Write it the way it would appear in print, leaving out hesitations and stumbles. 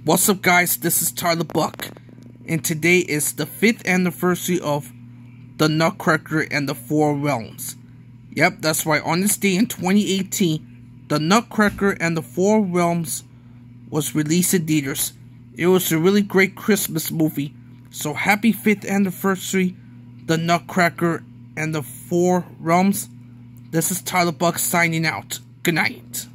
What's up, guys? This is Tyler Buck, and today is the 5th anniversary of the Nutcracker and the Four Realms. Yep, that's right. On this day in 2018, the Nutcracker and the Four Realms was released in theaters. It was a really great Christmas movie. So happy 5th anniversary, the Nutcracker and the Four Realms. This is Tyler Buck signing out. Good night.